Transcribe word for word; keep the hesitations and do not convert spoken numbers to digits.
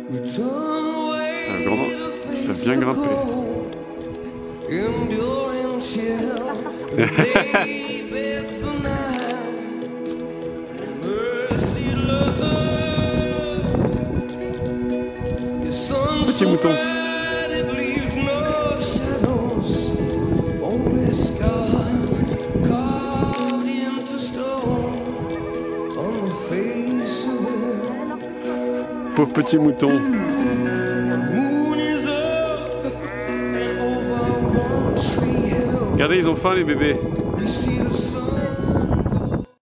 C'est un grand... Ça a bien grimpé. Petit mouton. Pauvre petit mouton. Regardez, ils ont faim les bébés.